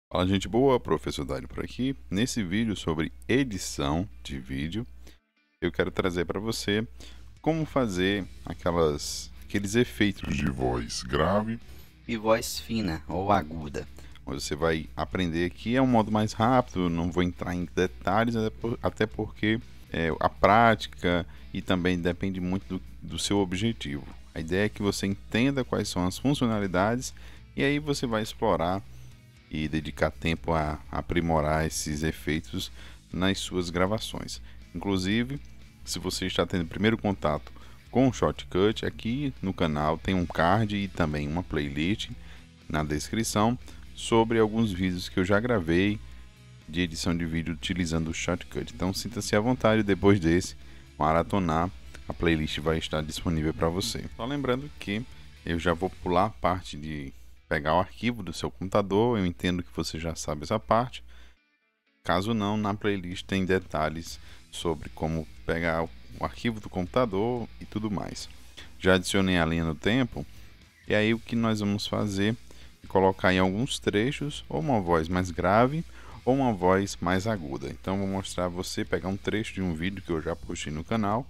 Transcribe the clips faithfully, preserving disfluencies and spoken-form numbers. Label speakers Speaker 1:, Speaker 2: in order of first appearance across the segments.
Speaker 1: Fala, gente boa, professor Dário por aqui. Nesse vídeo sobre edição de vídeo, eu quero trazer para você como fazer aquelas, aqueles efeitos de voz grave
Speaker 2: e voz fina ou aguda.
Speaker 1: Você vai aprender aqui, é um modo mais rápido, não vou entrar em detalhes, até porque é, a prática e também depende muito do, do seu objetivo. A ideia é que você entenda quais são as funcionalidades e aí você vai explorar e dedicar tempo a aprimorar esses efeitos nas suas gravações. Inclusive, se você está tendo primeiro contato com o Shotcut, aqui no canal tem um card e também uma playlist na descrição sobre alguns vídeos que eu já gravei de edição de vídeo utilizando o Shotcut. Então sinta-se à vontade depois desse maratonar, a playlist vai estar disponível para você. Só lembrando que eu já vou pular a parte de pegar o arquivo do seu computador, eu entendo que você já sabe essa parte. Caso não, na playlist tem detalhes sobre como pegar o arquivo do computador e tudo mais. Já adicionei a linha no tempo, e aí o que nós vamos fazer é colocar em alguns trechos ou uma voz mais grave ou uma voz mais aguda. Então vou mostrar a você pegar um trecho de um vídeo que eu já postei no canal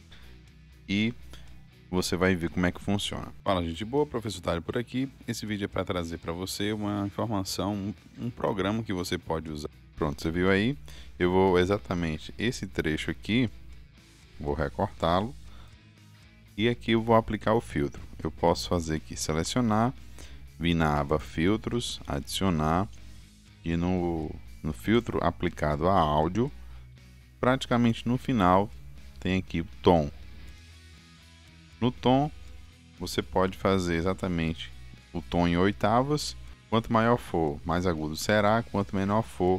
Speaker 1: e você vai ver como é que funciona. Fala, gente boa, professor Dário por aqui. Esse vídeo é para trazer para você uma informação, um, um programa que você pode usar. Pronto, você viu aí? Eu vou exatamente esse trecho aqui, vou recortá-lo e aqui eu vou aplicar o filtro. Eu posso fazer aqui, selecionar, vir na aba filtros, adicionar e no, no filtro aplicado a áudio, praticamente no final tem aqui o tom. No tom, você pode fazer exatamente o tom em oitavas. Quanto maior for, mais agudo será. Quanto menor for,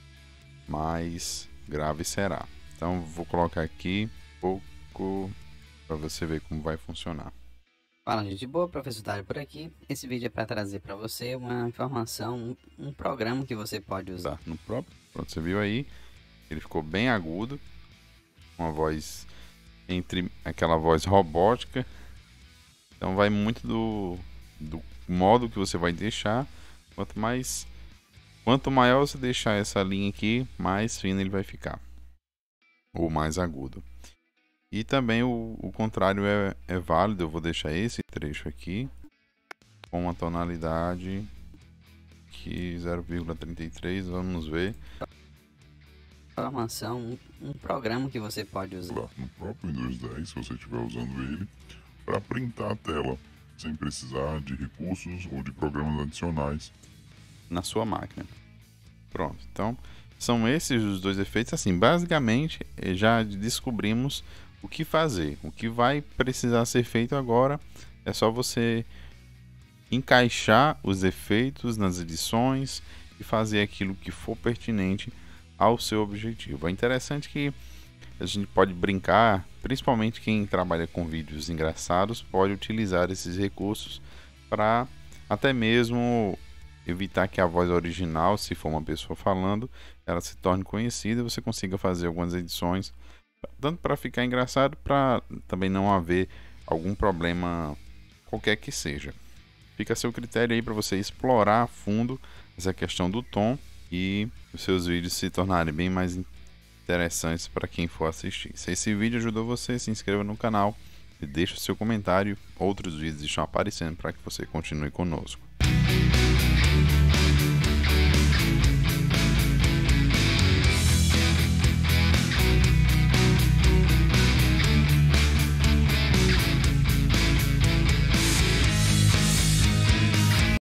Speaker 1: mais grave será. Então, vou colocar aqui um pouco para você ver como vai funcionar.
Speaker 2: Fala, gente boa, professor Dário por aqui. Esse vídeo é para trazer para você uma informação, um, um programa que você pode usar.
Speaker 1: Tá, no próprio. Pronto, você viu aí? Ele ficou bem agudo. Uma voz entre aquela voz robótica. Então vai muito do, do modo que você vai deixar. Quanto mais quanto maior você deixar essa linha aqui, mais fino ele vai ficar, ou mais agudo. E também o, o contrário é, é válido. Eu vou deixar esse trecho aqui com uma tonalidade que zero vírgula trinta e três, vamos ver.
Speaker 2: Informação, um, um programa que você pode usar
Speaker 3: no próprio Windows dez, se você estiver usando ele, para printar a tela, sem precisar de recursos ou de programas adicionais
Speaker 1: na sua máquina. Pronto, então são esses os dois efeitos. Assim, basicamente já descobrimos o que fazer. O que vai precisar ser feito agora é só você encaixar os efeitos nas edições e fazer aquilo que for pertinente ao seu objetivo. É interessante que a gente pode brincar, principalmente quem trabalha com vídeos engraçados pode utilizar esses recursos para até mesmo evitar que a voz original, se for uma pessoa falando, ela se torne conhecida e você consiga fazer algumas edições, tanto para ficar engraçado, para também não haver algum problema qualquer que seja. Fica a seu critério aí para você explorar a fundo essa questão do tom e os seus vídeos se tornarem bem mais interessantes para quem for assistir. Se esse vídeo ajudou você, se inscreva no canal e deixe o seu comentário. Outros vídeos estão aparecendo para que você continue conosco.